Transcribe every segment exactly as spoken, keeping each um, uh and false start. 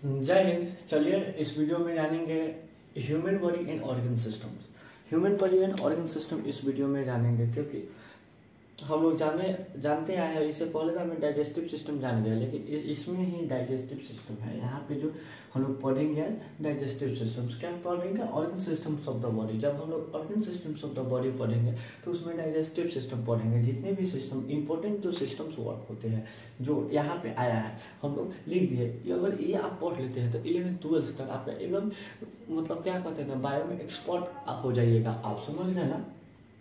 जय हिंद। चलिए इस वीडियो में जानेंगे human body and organ systems. Human body and organ system इस वीडियो में जानेंगे क्योंकि हम लोग जाने जानते आए हैं। इससे पहले तो हमें डाइजेस्टिव सिस्टम जान गया, लेकिन इसमें ही डाइजेस्टिव सिस्टम है। यहाँ पे जो हम लोग पढ़ेंगे डाइजेस्टिव सिस्टम्स, क्या पढ़ेंगे? Organ systems of the body. जब हम लोग organ systems of the body पढ़ेंगे तो उसमें डाइजेस्टिव सिस्टम पढ़ेंगे। जितने भी सिस्टम इंपॉर्टेंट जो सिस्टम्स वर्क होते हैं जो यहाँ पे आया है हम लोग लिख दिए। अगर ये आप पढ़ लेते हैं तो इलेवन ट्वेल्थ तक आपका एकदम मतलब क्या कहते हैं ना, बायो में एक्सपर्ट हो जाइएगा। आप समझ रहे हैं ना?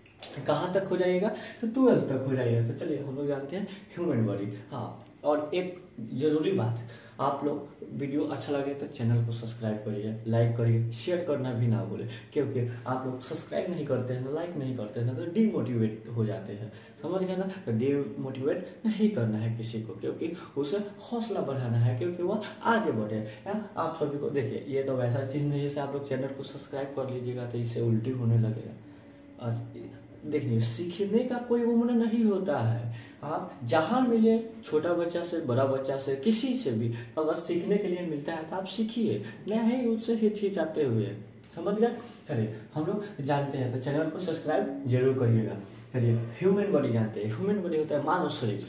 कहाँ तक हो जाएगा? तो ट्वेल्थ तक हो जाएगा। तो चलिए हम लोग जानते हैं ह्यूमन बॉडी। हाँ, और एक जरूरी बात, आप लोग वीडियो अच्छा लगे तो चैनल को सब्सक्राइब करिए, लाइक करिए, शेयर करना भी ना भूलें। क्योंकि आप लोग सब्सक्राइब नहीं करते हैं ना, लाइक नहीं करते हैं ना, तो डीमोटिवेट हो जाते हैं। समझ गए ना? तो डीमोटिवेट नहीं करना है किसी को, क्योंकि उसे हौसला बढ़ाना है, क्योंकि वह आगे बढ़े। या आप सभी को देखिए, ये तो वैसा चीज़ नहीं है जैसे आप लोग चैनल को सब्सक्राइब कर लीजिएगा तो इससे उल्टी होने लगेगा। देखिए, सीखने का कोई उम्र नहीं होता है। आप जहाँ मिले, छोटा बच्चा से, बड़ा बच्चा से, किसी से भी अगर सीखने के लिए मिलता है तो आप सीखिए, नहीं उससे हिचकिचाते हुए। समझ गए? चलिए हम लोग जानते हैं, तो चैनल को सब्सक्राइब जरूर करिएगा। चलिए ह्यूमन बॉडी जानते हैं। ह्यूमन बॉडी होता है मानव शरीर।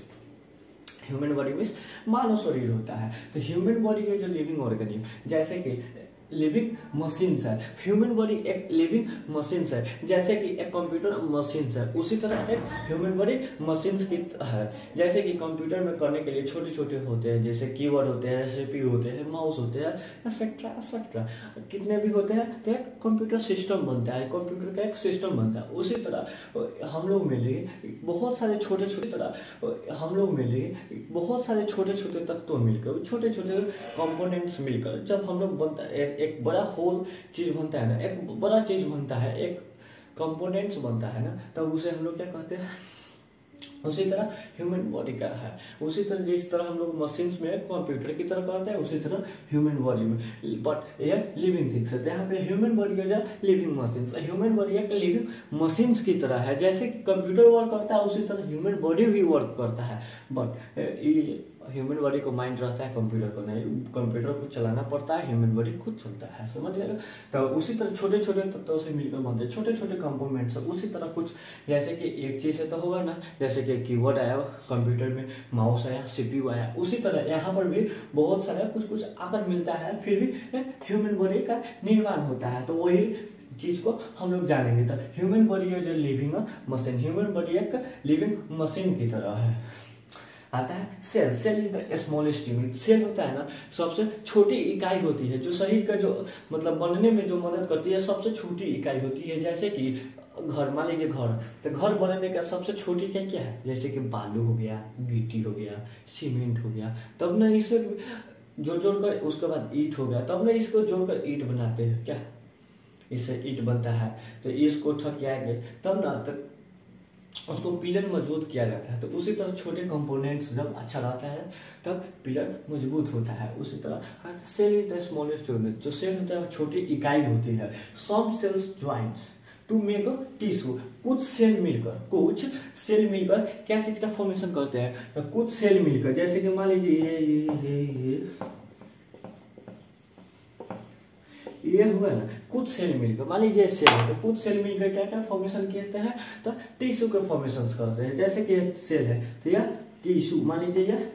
ह्यूमन बॉडी मीन्स मानव शरीर होता है। तो ह्यूमन बॉडी के जो लिविंग ऑर्गेनिज्म, जैसे कि लिविंग मशीन्स है। ह्यूमन बॉडी एक लिविंग मशीन्स है, जैसे कि एक कंप्यूटर मशीन्स है, उसी तरह एक ह्यूमन बॉडी मशीन्स की है। जैसे कि कंप्यूटर में करने के लिए छोटे छोटे होते हैं, जैसे कीबोर्ड होते हैं, सीपीयू होते हैं, माउस होते हैं, एक्सेट्रा एक्सेट्रा कितने भी होते हैं, तो एक कंप्यूटर सिस्टम बनता है, कंप्यूटर का एक सिस्टम बनता है। उसी तरह हम लोग में लिए बहुत सारे छोटे छोटे तरह हम लोग में लिए बहुत सारे छोटे छोटे तत्व मिलकर, छोटे छोटे कंपोनेंट्स मिलकर जब हम लोग बनता है एक बड़ा होल चीज बनता है ना, एक बड़ा चीज बनता है, एक कंपोनेंट्स बनता है ना, तब उसे हम लोग क्या कहते हैं? उसी तरह ह्यूमन बॉडी का है। उसी तरह जिस तरह हम लोग मशीन्स में कंप्यूटर की तरह करते हैं, उसी तरह ह्यूमन बॉडी में, बट ये लिविंग थिंग्स है। यहाँ पे ह्यूमन बॉडी का लिविंग मशीन्स, ह्यूमन बॉडी एक लिविंग मशीन्स की तरह है। जैसे कंप्यूटर वर्क करता है उसी तरह ह्यूमन बॉडी भी वर्क करता है। बट ह्यूमन बॉडी को माइंड रहता है, कंप्यूटर को नहीं। कंप्यूटर को चलाना पड़ता है, ह्यूमन बॉडी खुद चलता है। समझ गए? तो उसी तरह छोटे छोटे तत्वों से मिलकर बनते हैं छोटे छोटे कंपोनेंट्स। उसी तरह कुछ जैसे कि एक चीज से तो होगा ना, जैसे कि कीबोर्ड आया कंप्यूटर में, माउस आया, सीपीयू आया, उसी तरह यहाँ पर भी बहुत सारा कुछ कुछ आकर मिलता है, फिर भी ह्यूमन बॉडी का निर्माण होता है। तो वही चीज को हम लोग जानेंगे। तो ह्यूमन बॉडी जो लिविंग मशीन, ह्यूमन बॉडी एक लिविंग मशीन की तरह है। आता है cell. Cell is the smallest unit. Cell होता है ना, सबसे छोटी इकाई होती है जो शरीर का जो मतलब बनने में जो मदद करती है, सबसे छोटी इकाई होती है। जैसे कि घर, मान लीजिए घर, तो घर बनने का सबसे छोटी इकाई क्या है? जैसे कि बालू हो गया, गिट्टी हो गया, सीमेंट हो गया, तब ना इसे जोड़ जोड़ कर उसके बाद ईंट हो गया, तब ना इसको जोड़कर ईंट बनाते हैं। क्या इससे ईंट बनता है? तो इसको ठकियाएंगे तब ना, तक उसको पिलर मजबूत किया जाता है। तो उसी तरह छोटे कंपोनेंट्स जब अच्छा रहता है तब पिलर मजबूत होता है। उसी तरह cell is the smallest unit. जो सेल होता है छोटी इकाई होती है। Some cells joints to make a tissue. कुछ सेल मिलकर कुछ सेल मिलकर क्या चीज का फॉर्मेशन करते हैं? तो कुछ सेल मिलकर, जैसे कि मान लीजिए ये ये ये ये ये हुआ ना, कुछ सेल मिलकर, मान लीजिए सेल है तो कुछ सेल मिलकर क्या क्या फॉर्मेशन करते हैं? तो टिश्यू के फॉर्मेशन करते हैं। जैसे कि सेल है तो यह टिश्यू, मान लीजिए यह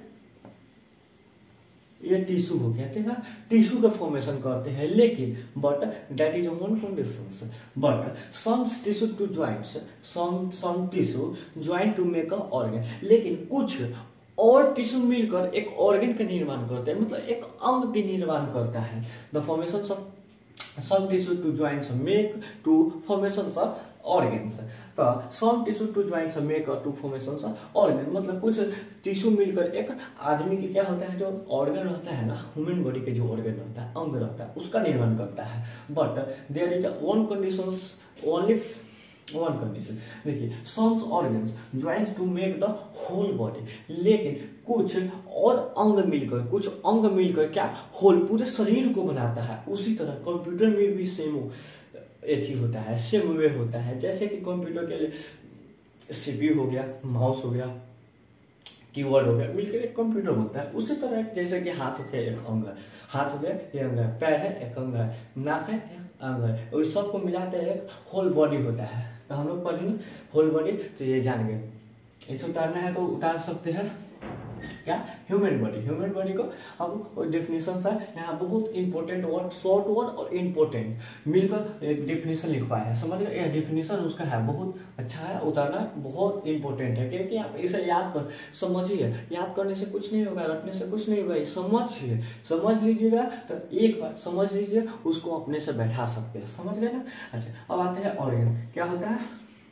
ये टिश्यू हो गया, ठीक है? टिश्यू का फॉर्मेशन करते हैं, लेकिन but that is one condition, but some tissue to joints, some some tissue joint to make a organ. लेकिन कुछ और टिश्यू मिलकर एक ऑर्गन का निर्माण करते हैं, मतलब एक अंग के निर्माण करता है। The formation of some tissue to joints make to formations of organs। तो some tissue to joints make to formations of organ, मतलब कुछ टिश्यू मिलकर एक आदमी की क्या होता है, जो ऑर्गन रहता है ना, ह्यूमन बॉडी के जो ऑर्गन रहता है, अंग रहता है, उसका निर्माण करता है। But there is one condition, only one condition. देखिए, some organs joints to make the whole body. लेकिन कुछ और अंग मिलकर, कुछ अंग मिलकर क्या होल पूरे शरीर को बनाता है। उसी तरह कंप्यूटर में भी सेम एथी होता है, सेम वे होता है। जैसे कि कंप्यूटर के लिए सीपीयू हो गया, माउस हो गया, कीवर्ड हो गया, मिलकर एक कंप्यूटर बनता है। उसी तरह जैसे कि हाथ हो गया एक अंग है, हाथ हो गया ये अंग है, पैर है एक अंग है, नाक है एक अंग है, और सबको मिलाते एक होल बॉडी होता है। तो हम लोग पढ़ेंगे होल बॉडी, तो ये जान गए। इसे उतारना है तो उतार सकते हैं क्या, ह्यूमन बॉडी। ह्यूमन बॉडी को अब डेफिनेशन है यहाँ बहुत इंपॉर्टेंट वर्ड, शॉर्ट वर्ड और इंपॉर्टेंट मिलकर एक डेफिनेशन लिखवाया है, समझ गए। यह डेफिनेशन उसका है बहुत अच्छा है, उतारना बहुत इंपॉर्टेंट है, क्योंकि आप इसे याद कर समझिए, याद करने से कुछ नहीं होगा, रखने से कुछ नहीं होगा, समझिए, समझ लीजिएगा तो एक बार समझ लीजिए, उसको अपने से बैठा सकते हैं, समझ गए ना। अच्छा अब आते हैं ऑर्गन, क्या होता है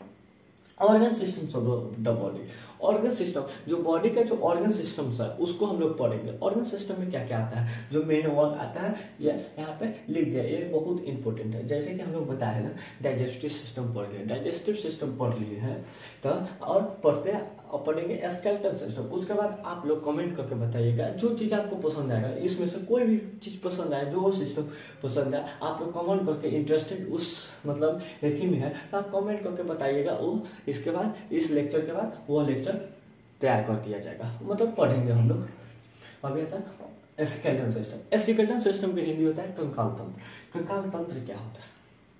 organ systems of the body. Organ system, जो बॉडी का जो ऑर्गन सिस्टम्स है उसको हम लोग पढ़ेंगे। ऑर्गन सिस्टम में क्या क्या आता है, जो मेन वर्ड आता है ये यहाँ पे लिख दिया, ये बहुत इंपॉर्टेंट है। जैसे कि हम लोग बताए ना, डाइजेस्टिव सिस्टम पढ़ लिए, डाइजेस्टिव सिस्टम पढ़ लिए हैं तो और पढ़ते और पढ़ेंगे स्केलेटल सिस्टम। उसके बाद आप लोग कमेंट करके बताइएगा जो चीज़ आपको पसंद आएगा, इसमें से कोई भी चीज़ पसंद आए, जो सिस्टम पसंद आए, आप लोग कमेंट करके इंटरेस्टेड उस मतलब एथी में है तो आप कमेंट करके बताइएगा। वो इसके बाद इस लेक्चर के बाद वो लेक्चर तैयार कर दिया जाएगा, मतलब पढ़ेंगे हम लोग। अभी आता है स्केलेटल सिस्टम। स्केलेटल सिस्टम की हिंदी होता है कंकाल तंत्र। कंकाल तंत्र क्या होता है,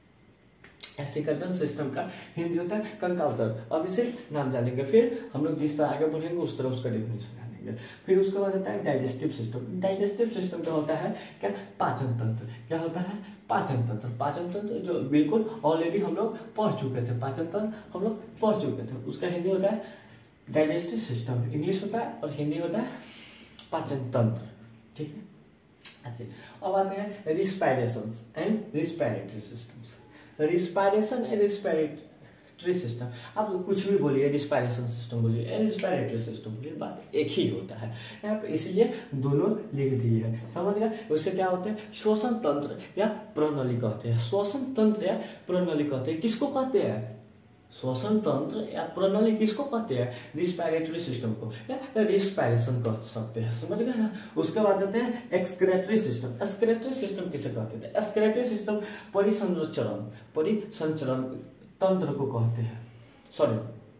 स्केलेटल सिस्टम का हिंदी होता है कंकाल तंत्र। अब इसे नाम जानेंगे, फिर हम लोग जिस तरह आगे बढ़ेंगे उस तरह उसका डेफिनेशन जानेंगे। फिर उसके बाद आता है डाइजेस्टिव सिस्टम। डाइजेस्टिव सिस्टम का होता है क्या, पाचन तंत्र। क्या होता है, पाचन तंत्र। पाचन तंत्र जो बिल्कुल ऑलरेडी हम लोग पढ़ चुके थे, पाचन तंत्र हम लोग पढ़ चुके थे। उसका हिंदी होता है डाइजेस्टिव सिस्टम, इंग्लिश होता है, और हिंदी होता है पाचन तंत्र, ठीक है। अच्छा अब आते हैं respiration and respiratory systems. Respiration and respiratory system, आप लोग कुछ भी बोलिए, रिस्पायरेशन सिस्टम बोलिए, रिस्पायरेटरी सिस्टम बोलिए, बात एक ही होता है यहाँ पे, इसलिए दोनों लिख दिए है, समझ गया। उससे क्या होते हैं, श्वसन तंत्र या प्रणाली कहते हैं। श्वसन तंत्र या प्रणाली कहते हैं, किसको कहते हैं, श्वसन तंत्र या प्रणाली किसको कहते हैं, रिस्पायरेटरी सिस्टम को, या रिस्पायरेशन कह सकते हैं, समझ गए ना। उसके बाद आते हैं एक्सक्रेटरी सिस्टम। एक्सक्रेटरी सिस्टम किसे कहते हैं, एक्सक्रेटरी सिस्टम परिसंचरण परिसंचरण तंत्र को कहते हैं, सॉरी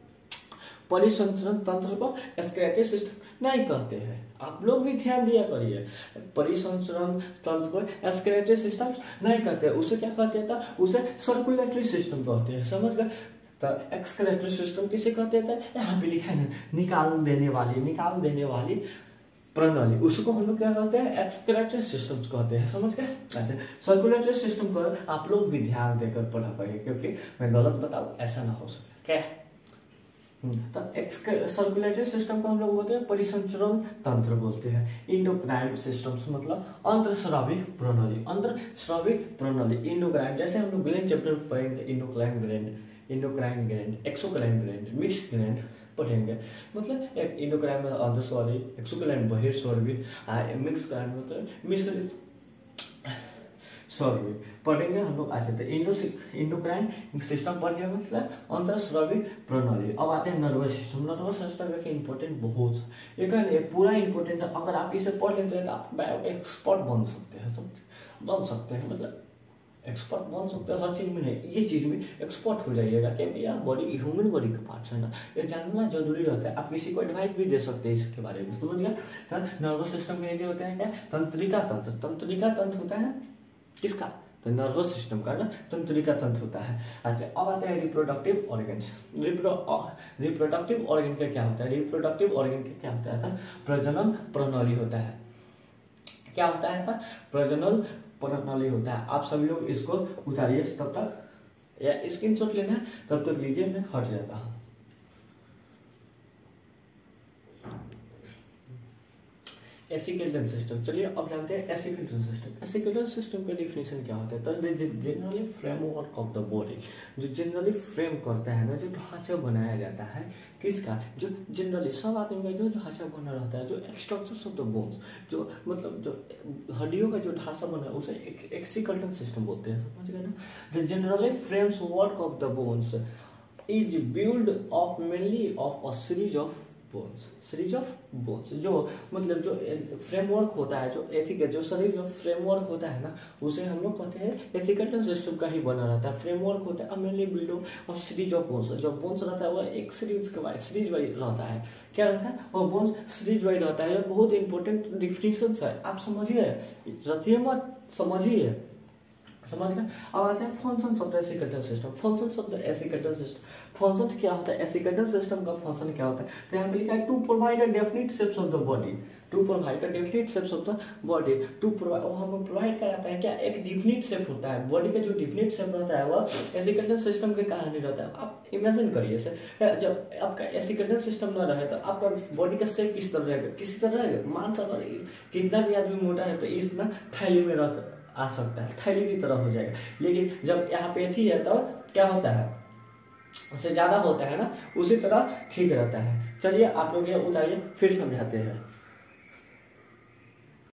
परिसंचरण तंत्र को एक्सक्रेटरी सिस्टम नहीं कहते हैं। आप लोग भी ध्यान दिया करिए, परिसंचरण तंत्र को एक्सक्रेटरी सिस्टम नहीं कहते हैं, उसे क्या कहते हैं, उसे सर्कुलेटरी सिस्टम कहते हैं, समझ गए। तो एक्सक्रेटरी सिस्टम किसे कहते हैं, यहाँ पे लिखा है ना, निकाल देने वाली निकाल देने वाली प्रणाली, उसको हम लोग क्या कहते हैं, एक्सक्रेटरी सिस्टम्स कहते हैं, समझ गए। अच्छा सर्कुलेटरी सिस्टम पर आप लोग भी ध्यान देकर पढ़ा करिए, क्योंकि मैं गलत बताऊँ ऐसा ना हो सके, क्या। तो सर्कुलेटरी सिस्टम को हम लोग बोलते हैं परिसंचरण तंत्र बोलते हैं। इंडोक्राइन सिस्टम्स मतलब अंतःस्रावी प्रणाली, अंतःस्रावी प्रणाली इंडोक्राइन, जैसे हम लोग ग्लैंड चैप्टर में पढ़ेंगे, endocrine gland, endocrine gland, exocrine gland, mix gland पढ़ेंगे। मतलब एक इंडोक्राइन में अंतःस्रावी, एक्सोक्राइन बहिर्स्रावी, मिक्स ग्लैंड मतलब मिश्रित स्रावी पढ़ेंगे हम लोग। आ जाते हैं इंडो इंडोक्राइन सिस्टम पढ़ लिया, मतलब अंतःस्रावी प्रणाली। अब आते हैं नर्वस सिस्टम। नर्वस सिस्टम का इंपॉर्टेंट बहुत एक है, पूरा इंपॉर्टेंट है। अगर आप इसे पढ़ लेते हैं तो आप बायो एक्सपर्ट बन सकते हैं, समझ बन सकते हैं, मतलब एक्सपर्ट बन सकते हैं हर चीज में, नहीं ये चीज में एक्सपर्ट हो जाइएगा, क्योंकि यार बॉडी ह्यूमन बॉडी का पार्ट है ना, ये जानना जरूरी रहता है। आप किसी को एडवाइस भी दे सकते हैं इसके बारे में, समझ गया। तो नर्वस सिस्टम में ये होता है क्या, तंत्रिका तंत्र। तंत्रिका तंत्र होता है किसका, तो नर्वस सिस्टम का ना तंत्रिका तंत्र होता है। अच्छा अब आते हैं रिप्रोडक्टिव ऑर्गन्स। रिप्रोडक्टिव ऑर्गन का क्या होता है, रिप्रोडक्टिव ऑर्गन का क्या होता है, प्रजनन प्रणाली होता है। क्या होता है, प्रजनन प्रणाली होता है। आप सभी लोग इसको उतारिए तब तक, या स्क्रीनशॉट लेना है तब तक लीजिए, मैं हट जाता हूँ। एसिकेटल सिस्टम, चलिए अब जानते हैं एसिकेटल सिस्टम। एसिकेटल सिस्टम का डिफिनेशन क्या होता है, तो generally framework of the body, जो जनरली फ्रेम करता है ना, जो ढांचा बनाया जाता है किसका, जो जनरली सब आदमी का जो ढांचा बना रहता है, जो स्ट्रक्चर्स ऑफ द बोन्स, जो मतलब जो हड्डियों का जो ढांचा बना है उसे एक्सिकल्टल सिस्टम बोलते हैं, समझ गए ना। The generally frames work of the bones is build of mainly of a series of bones, series of bones, जो मतलब जो फ्रेमवर्क होता है, जो एथिक है, जो शरीर जो फ्रेमवर्क होता है ना, उसे हम लोग कहते हैं स्केलेटन सिस्टम का ही बना रहता है। फ्रेमवर्क होता है mainly build of series of bones. जो बोन्स रहता है वो एक सीरीज के वाइज सीरीज वाइज रहता है। क्या रहता है वो बोन्स सीरीज वाइज रहता है। बहुत इंपॉर्टेंट डिफिनेशंस है, आप समझिए, रतिये मत, समझिए, समझ गए। अब आते हैं functions of the skeleton system. Functions of the skeleton system, function क्या होता है, स्केलेटन सिस्टम का फंक्शन क्या होता है। तो यहाँ पे लिखा है to provide a definite shapes of the body, to provide a definite shapes of the body, to provide, वो हमें प्रोवाइड कराता है क्या, एक डिफिनिट शेप होता है बॉडी का। जो डिफिनिट शेप रहता है वह स्केलेटन सिस्टम के कारण ही रहता है। आप इमेजिन करिए से, जब आपका स्केलेटन सिस्टम न रहे तो आपका बॉडी का शेप किस तरह रहेगा, किसी तरह रहेगा। मांस अगर कितना भी आदमी मोटा है तो इतना थैली में रख आ सकता है, थैली की तरह हो जाएगा। लेकिन जब यहाँ पे थी है तो क्या होता है, उससे ज्यादा होता है ना, उसी तरह ठीक रहता है। चलिए आप लोग ये उतारिए, फिर समझाते हैं।